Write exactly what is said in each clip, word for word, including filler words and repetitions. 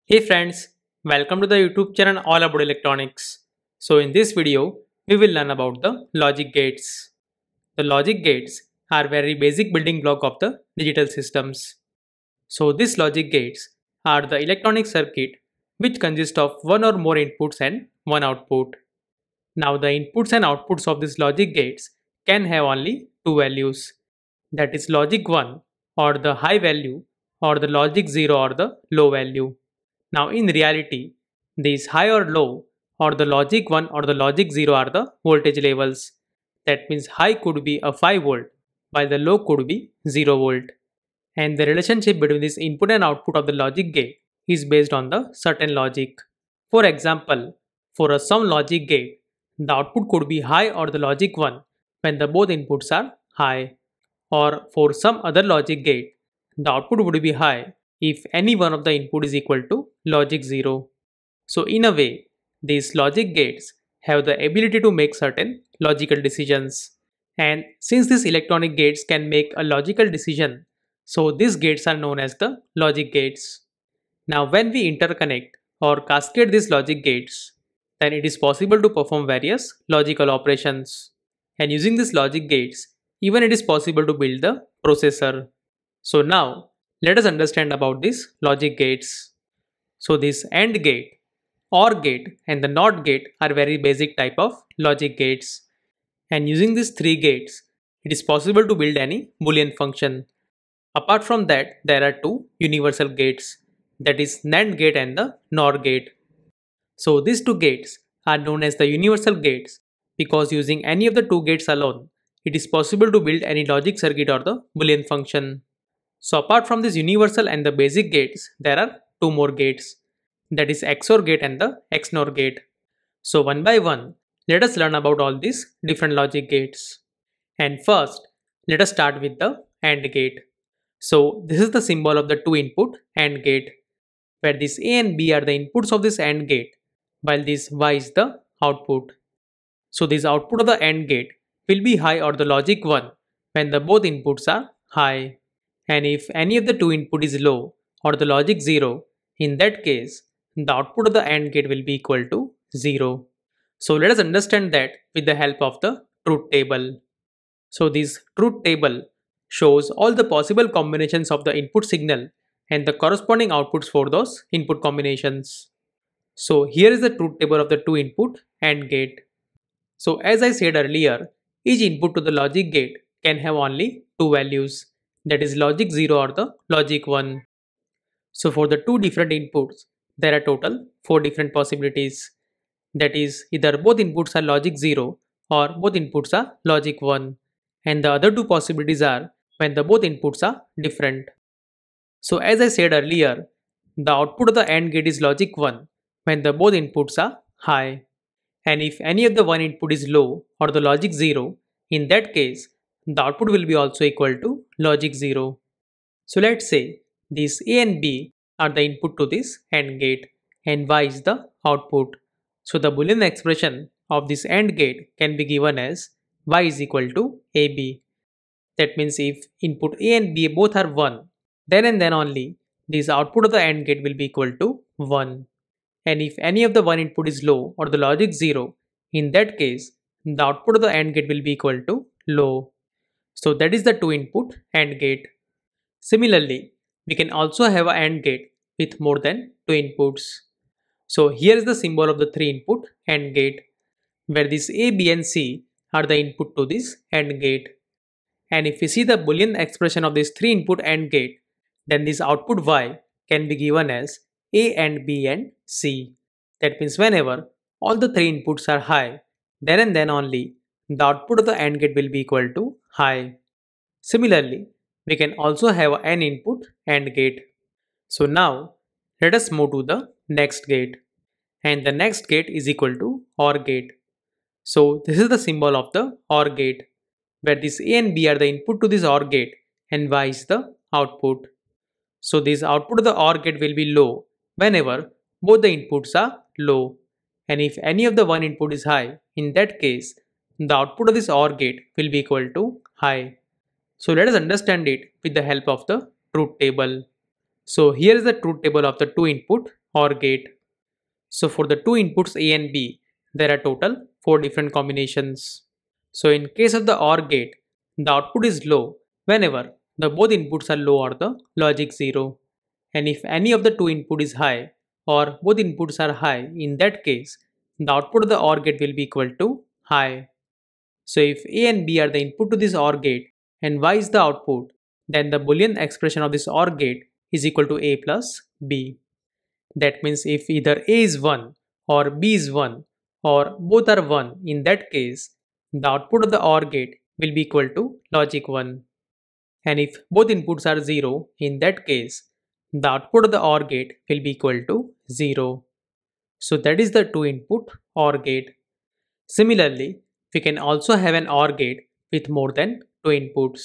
Hey friends, welcome to the YouTube channel All About Electronics. So in this video, we will learn about the logic gates. The logic gates are very basic building block of the digital systems. So these logic gates are the electronic circuit which consist of one or more inputs and one output. Now the inputs and outputs of these logic gates can have only two values. That is logic one or the high value or the logic zero or the low value. Now in reality, these high or low or the logic one or the logic zero are the voltage levels. That means high could be a five volt while the low could be zero volt. And the relationship between this input and output of the logic gate is based on the certain logic. For example, for a some logic gate, the output could be high or the logic one when the both inputs are high. Or for some other logic gate, the output would be high if any one of the input is equal to logic zero. So in a way, these logic gates have the ability to make certain logical decisions. And since these electronic gates can make a logical decision, so these gates are known as the logic gates. Now when we interconnect or cascade these logic gates, then it is possible to perform various logical operations. And using these logic gates, even it is possible to build the processor. So now let us understand about these logic gates. So this AND gate, OR gate and the NOT gate are very basic type of logic gates. And using these three gates, it is possible to build any Boolean function. Apart from that, there are two universal gates, that is NAND gate and the NOR gate. So these two gates are known as the universal gates because using any of the two gates alone, it is possible to build any logic circuit or the Boolean function. So apart from this universal and the basic gates, there are two more gates, that is X O R gate and the X NOR gate. So one by one, let us learn about all these different logic gates. And first, let us start with the AND gate. So this is the symbol of the two input AND gate, where this A and B are the inputs of this AND gate, while this Y is the output. So this output of the AND gate will be high or the logic one when the both inputs are high. And if any of the two input is low or the logic zero, in that case, the output of the AND gate will be equal to zero. So let us understand that with the help of the truth table. So this truth table shows all the possible combinations of the input signal and the corresponding outputs for those input combinations. So here is the truth table of the two input AND gate. So as I said earlier, each input to the logic gate can have only two values, that is logic zero or the logic one. So for the two different inputs, there are total four different possibilities. That is either both inputs are logic zero or both inputs are logic one. And the other two possibilities are when the both inputs are different. So as I said earlier, the output of the AND gate is logic one when the both inputs are high. And if any of the one input is low or the logic zero, in that case, the output will be also equal to logic zero. So let's say these A and B are the input to this AND gate and Y is the output. So the Boolean expression of this AND gate can be given as Y is equal to A B. That means if input A and B both are one, then and then only this output of the AND gate will be equal to one. And if any of the one input is low or the logic zero, in that case, the output of the AND gate will be equal to low. So that is the two input AND gate. Similarly, we can also have an AND gate with more than two inputs. So here is the symbol of the three input AND gate, where this A, B and C are the input to this AND gate. And if we see the Boolean expression of this three input AND gate, then this output Y can be given as A and B and C. That means whenever all the three inputs are high, then and then only the output of the AND gate will be equal to high. Similarly, we can also have an input AND gate. So now let us move to the next gate. And the next gate is equal to OR gate. So this is the symbol of the OR gate, where this A and B are the input to this OR gate and Y is the output. So this output of the OR gate will be low whenever both the inputs are low. And if any of the one input is high, in that case, the output of this OR gate will be equal to high. So let us understand it with the help of the truth table. So here is the truth table of the two input OR gate. So for the two inputs A and B, there are total four different combinations. So in case of the OR gate, the output is low whenever the both inputs are low or the logic zero. And if any of the two input is high or both inputs are high, in that case, the output of the OR gate will be equal to high. So if A and B are the input to this OR gate and Y is the output, then the Boolean expression of this OR gate is equal to A plus B. That means if either A is one or B is one or both are one, in that case, the output of the OR gate will be equal to logic one. And if both inputs are zero, in that case, the output of the OR gate will be equal to zero. So that is the two input OR gate. Similarly, we can also have an OR gate with more than two inputs.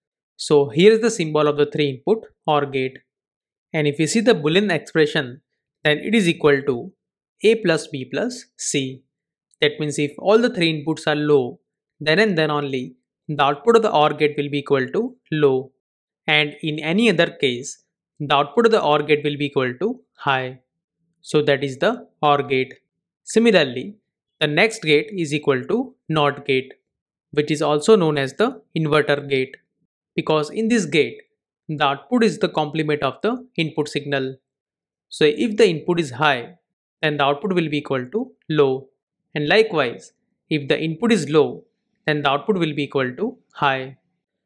So here is the symbol of the three input OR gate. And if we see the Boolean expression, then it is equal to A plus B plus C. That means if all the three inputs are low, then and then only the output of the OR gate will be equal to low. And in any other case, the output of the OR gate will be equal to high. So that is the OR gate. Similarly, the next gate is equal to NOT gate, which is also known as the inverter gate, because in this gate, the output is the complement of the input signal. So if the input is high, then the output will be equal to low. And likewise, if the input is low, then the output will be equal to high.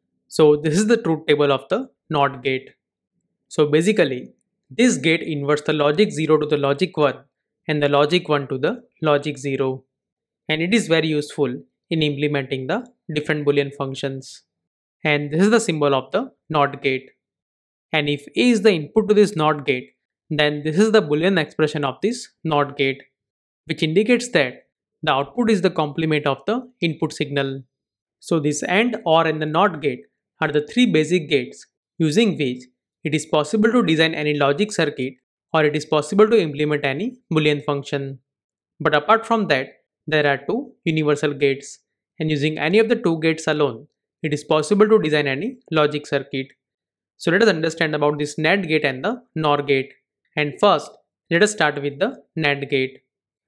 So this is the truth table of the NOT gate. So basically, this gate inverts the logic zero to the logic one and the logic one to the logic zero. And it is very useful in implementing the different Boolean functions. And this is the symbol of the NOT gate. And if A is the input to this NOT gate, then this is the Boolean expression of this NOT gate, which indicates that the output is the complement of the input signal. So this AND, OR and the NOT gate are the three basic gates using which it is possible to design any logic circuit or it is possible to implement any Boolean function. But apart from that, there are two universal gates, and using any of the two gates alone, it is possible to design any logic circuit. So let us understand about this NAND gate and the NOR gate. And first, let us start with the NAND gate.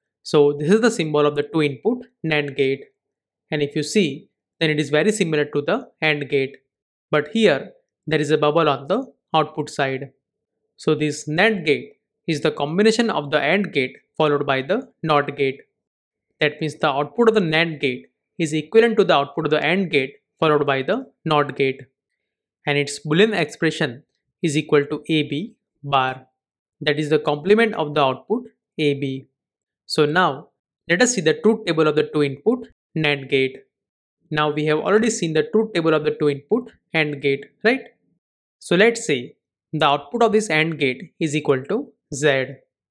So this is the symbol of the two input NAND gate. And if you see, then it is very similar to the AND gate. But here, there is a bubble on the output side. So this NAND gate is the combination of the AND gate followed by the NOT gate. That means the output of the NAND gate is equivalent to the output of the AND gate followed by the NOT gate. And its Boolean expression is equal to A B bar. That is the complement of the output A B. So now let us see the truth table of the two input NAND gate. Now we have already seen the truth table of the two input AND gate, right? So let's say the output of this AND gate is equal to Z.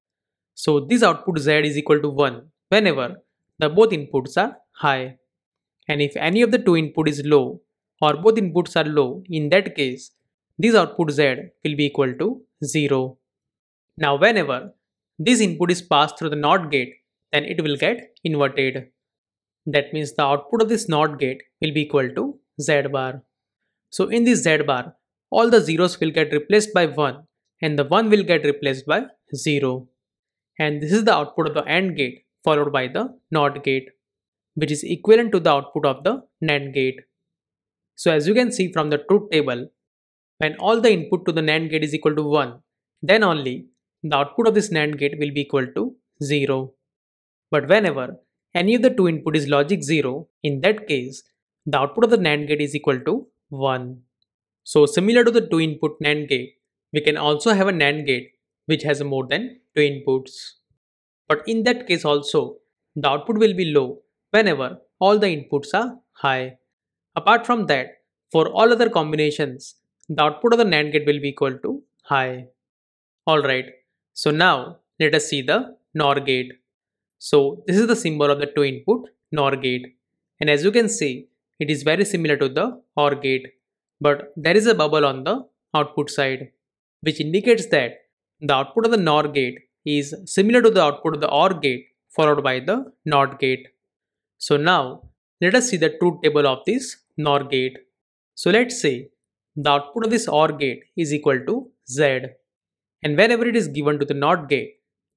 So this output Z is equal to one whenever the both inputs are high. And if any of the two input is low or both inputs are low, in that case, this output Z will be equal to zero. Now whenever this input is passed through the NOT gate, then it will get inverted. That means the output of this NOT gate will be equal to Z bar. So in this Z bar, all the zeros will get replaced by one and the one will get replaced by zero. And this is the output of the AND gate followed by the NOT gate, which is equivalent to the output of the NAND gate. So as you can see from the truth table, when all the input to the NAND gate is equal to one, then only the output of this NAND gate will be equal to zero. But whenever any of the two input is logic zero, in that case, the output of the NAND gate is equal to one. So similar to the two input NAND gate, we can also have a NAND gate which has more than two inputs. But in that case also, the output will be low whenever all the inputs are high. Apart from that, for all other combinations, the output of the NAND gate will be equal to high. Alright, so now let us see the NOR gate. So this is the symbol of the two input NOR gate. And as you can see, it is very similar to the OR gate. But there is a bubble on the output side, which indicates that the output of the NOR gate is similar to the output of the OR gate followed by the NOT gate. So now let us see the truth table of this NOR gate. So let's say the output of this OR gate is equal to Z. And whenever it is given to the NOT gate,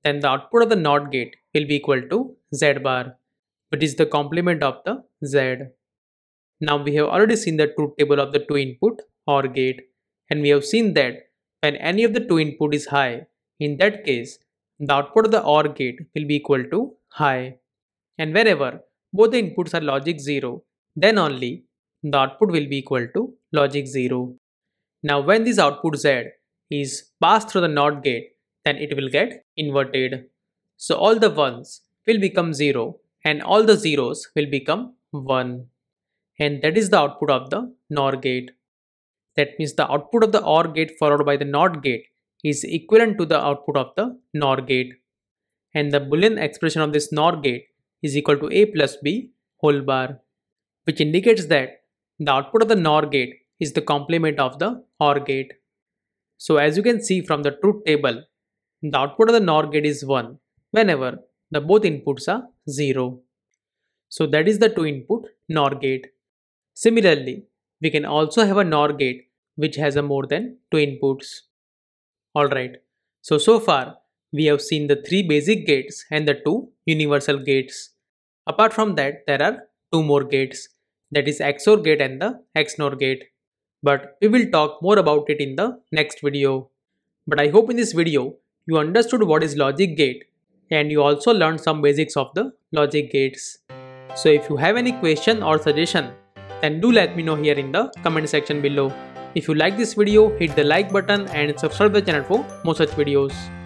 then the output of the NOT gate will be equal to Z bar, which is the complement of the Z. Now we have already seen the truth table of the two input OR gate, and we have seen that when any of the two input is high, in that case the output of the OR gate will be equal to high, and wherever both the inputs are logic zero, then only the output will be equal to logic zero. Now when this output Z is passed through the NOT gate, then it will get inverted. So all the ones will become zero and all the zeros will become one. And that is the output of the NOR gate. That means the output of the OR gate followed by the NOT gate is equivalent to the output of the NOR gate. And the Boolean expression of this NOR gate is equal to A plus B whole bar, which indicates that the output of the NOR gate is the complement of the OR gate. So as you can see from the truth table, the output of the NOR gate is one whenever the both inputs are zero. So that is the two input NOR gate. Similarly, we can also have a NOR gate which has a more than two inputs. Alright, so so far we have seen the three basic gates and the two universal gates. Apart from that, there are two more gates, that is X O R gate and the X NOR gate. But we will talk more about it in the next video. But I hope in this video you understood what is logic gate and you also learned some basics of the logic gates. So if you have any question or suggestion, then do let me know here in the comment section below. If you like this video, hit the like button and subscribe the channel for more such videos.